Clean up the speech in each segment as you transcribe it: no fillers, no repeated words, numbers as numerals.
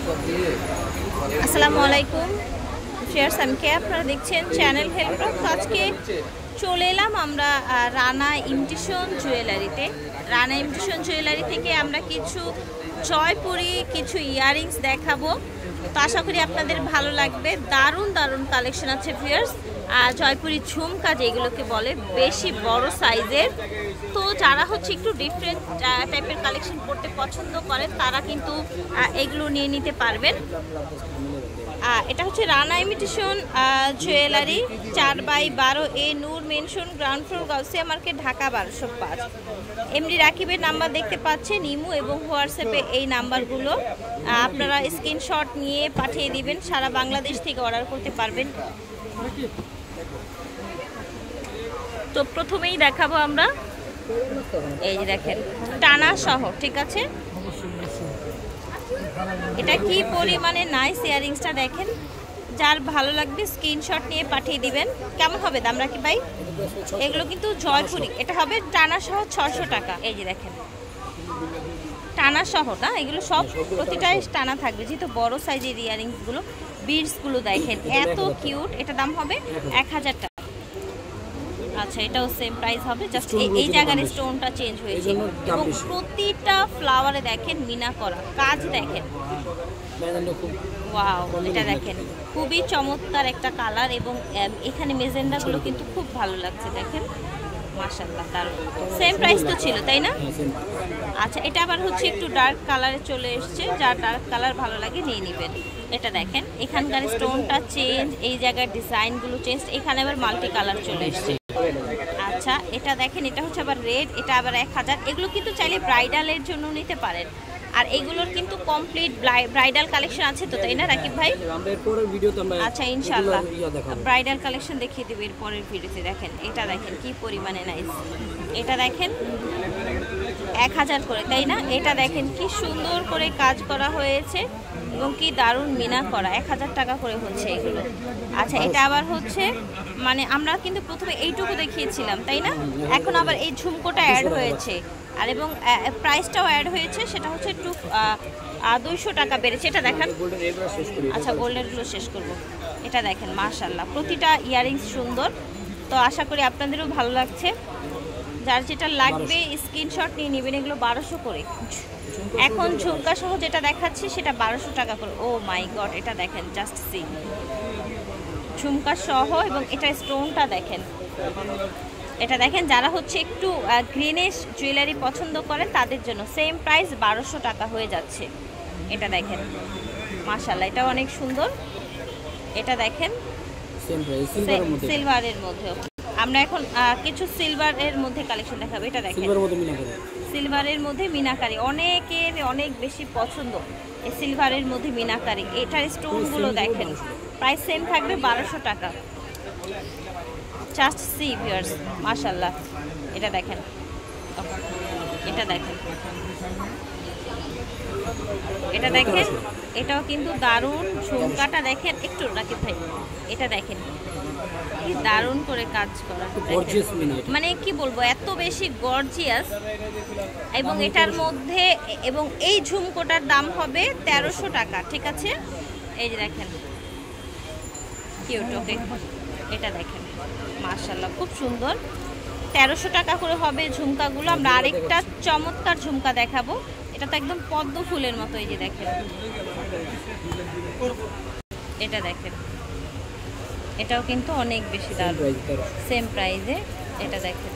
আসসালামু আলাইকুম ফ্রেন্ডস, আমি কে আপনারা দেখছেন চ্যানেল হেল্প। আজকে চলে এলাম আমরা রানা ইমিটেশন জুয়েলারিতে। রানা ইমিটেশন জুয়েলারি থেকে আমরা কিছু জয়পুরি কিছু ইয়াররিংস দেখাবো, তো আশা করি আপনাদের ভালো লাগবে। দারুণ দারুণ কালেকশন আছে ভিউয়ার্স। জয়পুরি ঝুমকা যেগুলোকে বলে, বেশি বড় সাইজের। তো যারা হচ্ছে একটু ডিফারেন্ট টাইপের কালেকশন করতে পছন্দ করেন তারা কিন্তু এগুলো নিয়ে নিতে পারবেন। এটা হচ্ছে Rana imitation jewellery, 4/12A Noor mansion, ground floor, Gausia market, Dhaka 1205। MD রাকিবের নাম্বার দেখতে পাচ্ছেন, ইমো এবং হোয়াটসঅ্যাপে এই নাম্বারগুলো। আপনারা স্ক্রিনশট নিয়ে পাঠিয়ে দিবেন, সারা বাংলাদেশ থেকে অর্ডার করতে পারবেন। তো প্রথমেই দেখাবো আমরা, এই যে দেখেন টানা সহ, ঠিক আছে। এটা কি পরিমাণে নাইস ইয়াররিংসটা দেখেন, যার ভালো লাগবে স্ক্রিনশট নিয়ে পাঠিয়ে দিবেন। কেমন হবে দাম রাকিব ভাই? এগুলো কিন্তু জয়পুরি, এটা হবে টানা সহ 600 টাকা। এই যে দেখেন টানা সহ না, এগুলো সব প্রতিটাই টানা থাকবে, যেহেতু বড় সাইজের ইয়াররিংসগুলো। বিডসগুলো দেখেন এত কিউট, এটা দাম হবে 1000 টাকা। আচ্ছা, এটাও সেম প্রাইস হবে, জাস্ট এই জায়গার স্টোনটা চেঞ্জ হয়েছে এবং প্রতিটা ফ্লাওয়ারে দেখেন মিনা করা কাজ দেখেন। ওয়াও, এটা দেখেন খুবই চমৎকার একটা কালার এবং এখানে মেজেন্ডাগুলো কিন্তু খুব ভালো লাগছে দেখেন, মাশাআল্লাহ। তার সেম প্রাইস তো ছিল তাই না? আচ্ছা, এটা আবার হচ্ছে একটু ডার্ক কালারে চলে এসছে, যার ডার্ক কালার ভালো লাগে নিয়ে নেবেন। এটা দেখেন এখানকার স্টোনটা চেঞ্জ, এই জায়গার ডিজাইনগুলো চেঞ্জ, এখানে আবার মাল্টি কালার চলে এসছে। আচ্ছা, এটা দেখেন এটা হচ্ছে আবার রেড, এটা আবার 1000। এগুলো কিন্তু চাইলে ব্রাইডালের জন্য নিতে পারেন। আর এগুলোর কিন্তু কমপ্লিট ব্রাইডাল কালেকশন আছে তো তাই না রাকিব ভাই? আচ্ছা, ইনশাআল্লাহ ব্রাইডাল কালেকশন দেখিয়ে দেবো এর পরের ভিডিওতে। দেখেন এটা দেখেন কি পরিমাণে নাইস, এটা দেখেন 1000 করে তাই না? এটা দেখেন কি সুন্দর করে কাজ করা হয়েছে এবং কি দারুণ মিনা করা, 1000 টাকা করে হচ্ছে এগুলো। আচ্ছা, এটা আবার হচ্ছে মানে আমরা কিন্তু প্রথমে এইটুকু দেখিয়েছিলাম তাই না, এখন আবার এই ঝুমকোটা অ্যাড হয়েছে আর এবং প্রাইসটাও অ্যাড হয়েছে, সেটা হচ্ছে একটু 200 টাকা বেড়েছে। এটা দেখেন, আচ্ছা গোল্ডেরগুলো শেষ করব। এটা দেখেন মাশাআল্লাহ, প্রতিটা ইয়াররিংস সুন্দর। তো আশা করি আপনাদেরও ভালো লাগছে। যার যেটা লাগবে স্ক্রিনশট নিয়ে নেবেন। এগুলো 1200 করে। এখন ঝুমকা সহ যেটা দেখাচ্ছি সেটা 1200 টাকা করে। ও মাই গড, এটা দেখেন জাস্ট সি, ঝুমকা সহ এবং এটা স্টোনটা দেখেন। এটা দেখেন যারা হচ্ছে একটু গ্রিনিশ জুয়েলারি পছন্দ করেন তাদের জন্য সেম প্রাইস 1200 টাকা হয়ে যাচ্ছে। এটা দেখেন মাশাআল্লাহ, এটা অনেক সুন্দর। এটা দেখেন সিলভারের মধ্যে। আমরা এখন কিছু সিলভারের মধ্যে কালেকশন দেখাবো। এটা দেখেন সিলভারের মধ্যে মিনাকারি, অনেকের অনেক বেশি পছন্দ এই সিলভারের মধ্যে মিনাকারি। এটার স্টোনগুলো দেখেন, প্রাইস সেম থাকবে 1200 টাকা। জাস্ট সি ভিউয়ার্স, মাশাআল্লাহ। এটা দেখেন, এটা দেখেন, এটা দেখেন, এটাও কিন্তু দারুণ। ঝুমকাটা দেখেন একটু রাকিব ভাই, এটা দেখেন কি দারুণ করে কাজ করা, মানে কি বলবো এত বেশি গর্জিয়াস। এবং এটার মধ্যে এবং এই ঝুমকোটার দাম হবে 1300 টাকা, ঠিক আছে। এই যে দেখেন কিউট, ওকে। এটা দেখেন মাশাআল্লাহ খুব সুন্দর, 1300 টাকা করে হবে ঝুমকাগুলো। আমরা আরেকটা চমৎকার ঝুমকা দেখাবো, এটা তো একদম পদ্ম ফুলের মতো। এই যে দেখেন, এটা দেখেন এটাও কিন্তু অনেক বেশি দাম, সেম প্রাইসে। এটা দেখেন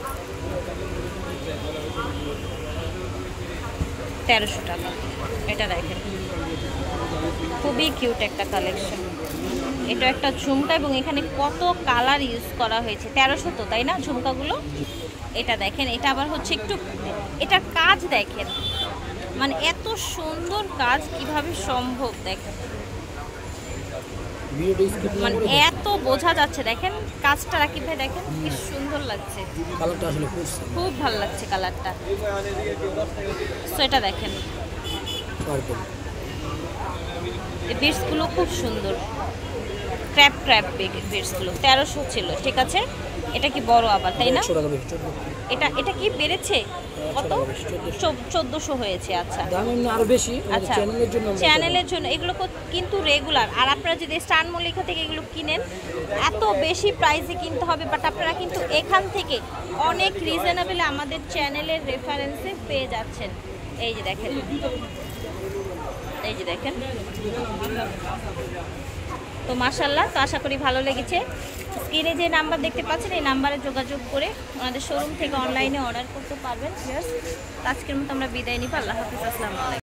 1300 টাকা। এটা দেখেন খুবই কিউট একটা কালেকশন। এটা একটা ঝুমকা এবং এখানে কত কালার ইউজ করা হয়েছে। 1300 তো তাই না ঝুমকাগুলো? এটা দেখেন, এটা আবার হচ্ছে একটু, এটা কাজ দেখেন, মানে এত সুন্দর কাজ কিভাবে সম্ভব দেখেন, মানে এত বোঝা যাচ্ছে। দেখেন কাজটা রাকিব ভাই, দেখেন কি সুন্দর লাগছে, খুব ভালো লাগছে কালারটা। সো এটা দেখেন এই বিটসগুলো খুব সুন্দর, ক্র্যাপ ক্র্যাপ বিটসগুলো 1300 ছিল, ঠিক আছে। এটা কি বড় আবার তাই না? এটা কি বেড়েছে? কত 1400 হয়েছে। আচ্ছা দাম এমনি আরো বেশি, আচ্ছা চ্যানেলের জন্য এগুলো কিন্তু রেগুলার। আর আপনারা যদি স্টার মল্লিকা থেকে এগুলো কিনেন এত বেশি প্রাইসে কিনতে হবে, বাট আপনারা কিন্তু এখান থেকে অনেক রিজনেবলে আমাদের চ্যানেলের রেফারেন্সে পেয়ে যাচ্ছেন। এই যে দেখেন, এই যে দেখেন। তো মাশাআল্লাহ, তো আশা করি ভালো লেগেছে। স্ক্রিনে যে নাম্বার দেখতে পাচ্ছেন এই নাম্বারে যোগাযোগ করে আমাদের শোরুম থেকে অনলাইনে অর্ডার করতে পারবেন। আজকের মতো আমরা বিদায় নিব। আল্লাহ হাফিজ, আসসালামু আলাইকুম।